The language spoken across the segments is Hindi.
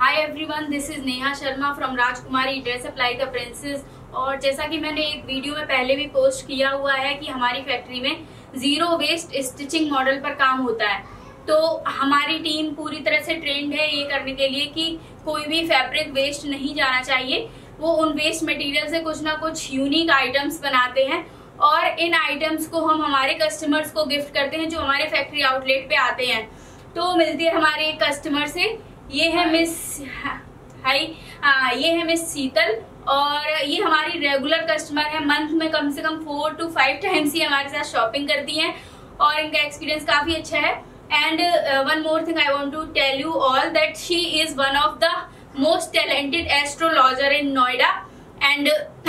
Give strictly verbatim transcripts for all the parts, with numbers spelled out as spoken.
Hi everyone, this is Neha Sharma from Rajkumari dress apply the princess. और जैसा कि मैंने एक वीडियो में पहले भी पोस्ट किया हुआ है कि हमारी फैक्ट्री में जीरो वेस्ट स्टिचिंग मॉडल पर काम होता है, तो हमारी टीम पूरी तरह से ट्रेंड है ये करने के लिए कि कोई भी फैब्रिक वेस्ट नहीं जाना चाहिए। वो उन वेस्ट मटेरियल से कुछ ना कुछ यूनिक आइटम्स बनाते हैं और इन आइटम्स को हम हमारे कस्टमर्स को गिफ्ट करते हैं जो हमारे फैक्ट्री आउटलेट पे आते हैं। तो मिलती है हमारे एक कस्टमर से। ये है मिस हाय ये है मिस शीतल और ये हमारी रेगुलर कस्टमर है। मंथ में कम से कम फोर टू फाइव टाइम्स ही हमारे साथ शॉपिंग करती हैं और इनका एक्सपीरियंस काफी अच्छा है। And one more thing I want to tell you all that she is one of the most talented astrologer in Noida. And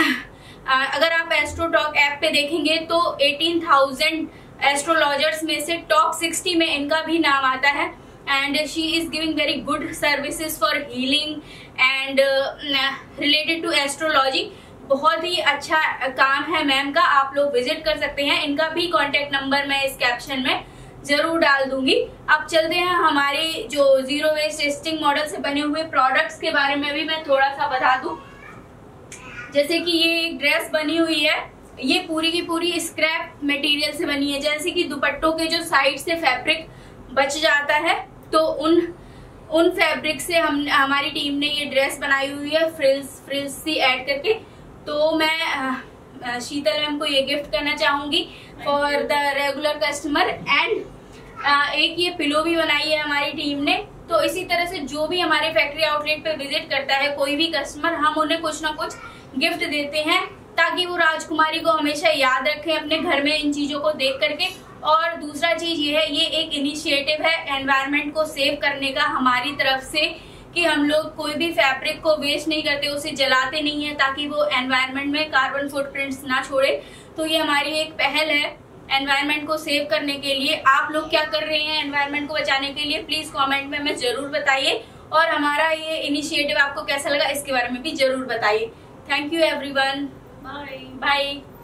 अगर आप एस्ट्रोटॉक ऐप पे देखेंगे तो एटीन थाउजेंड एस्ट्रोलॉजर्स में से टॉप सिक्सटी में इनका भी नाम आता है। And she is giving very good services for healing and related to astrology. बहुत ही अच्छा काम है मैम का, आप लोग विजिट कर सकते हैं। इनका भी कॉन्टेक्ट नंबर मैं इस कैप्शन में जरूर डाल दूंगी। अब चलते हैं हमारे जो जीरो वेस्ट स्टिचिंग मॉडल से बने हुए प्रोडक्ट्स के बारे में भी मैं थोड़ा सा बता दूं। जैसे कि ये एक ड्रेस बनी हुई है, ये पूरी की पूरी स्क्रैप मटेरियल से बनी है। जैसे कि दुपट्टों के जो साइड से फैब्रिक बच जाता है तो उन उन फैब्रिक से हम हमारी टीम ने ये ड्रेस बनाई हुई है, फ्रिल्स फ्रिल्स सी ऐड करके। तो मैं शीतल मैम को ये गिफ्ट करना चाहूंगी for the regular customer. And एक ये पिलो भी बनाई है हमारी टीम ने। तो इसी तरह से जो भी हमारे फैक्ट्री आउटलेट पे विजिट करता है कोई भी कस्टमर, हम उन्हें कुछ ना कुछ गिफ्ट देते हैं ताकि वो राजकुमारी को हमेशा याद रखें अपने घर में इन चीजों को देख करके। और दूसरा चीज ये है, ये एक इनिशिएटिव है एनवायरनमेंट को सेव करने का हमारी तरफ से कि हम लोग कोई भी फैब्रिक को वेस्ट नहीं करते, उसे जलाते नहीं है ताकि वो एनवायरनमेंट में कार्बन फुटप्रिंट्स ना छोड़े। तो ये हमारी एक पहल है एनवायरनमेंट को सेव करने के लिए। आप लोग क्या कर रहे हैं एनवायरनमेंट को बचाने के लिए, प्लीज कमेंट में हमें जरूर बताइए। और हमारा ये इनिशिएटिव आपको कैसा लगा इसके बारे में भी जरूर बताइए। Thank you everyone, bye bye.